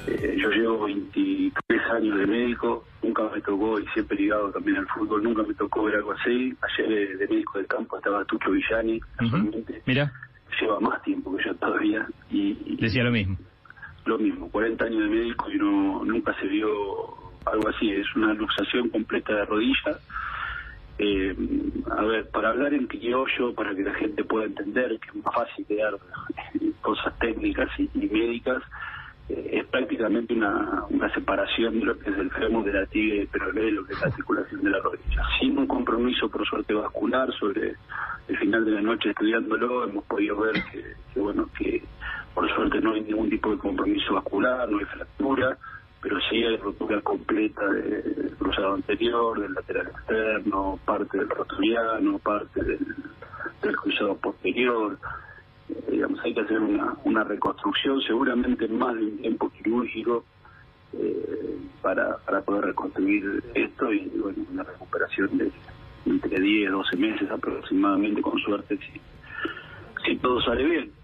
Yo llevo 23 años de médico, nunca me tocó, y siempre ligado también al fútbol, nunca me tocó ver algo así. Ayer de médico del campo estaba Tucho Villani, casualmente. Mira. Lleva más tiempo que yo todavía. Y decía lo mismo. Lo mismo, 40 años de médico y nunca se vio algo así. Es una luxación completa de rodilla. A ver, para hablar en criollo, para que la gente pueda entender, que es más fácil que dar cosas técnicas y médicas, es prácticamente una separación de lo que es el fémur de la tibia y peroné, lo que es la articulación de la rodilla. Sin un compromiso, por suerte, vascular. Sobre el final de la noche estudiándolo hemos podido ver que por suerte no hay ningún tipo de compromiso vascular, no hay fractura, pero sí hay rotura completa del cruzado anterior, del lateral externo, parte del rotuliano, parte del cruzado posterior. Digamos, hay que hacer una reconstrucción, seguramente más de un tiempo quirúrgico, para poder reconstruir esto, y bueno, una recuperación de entre 10 12 meses aproximadamente, con suerte, si todo sale bien.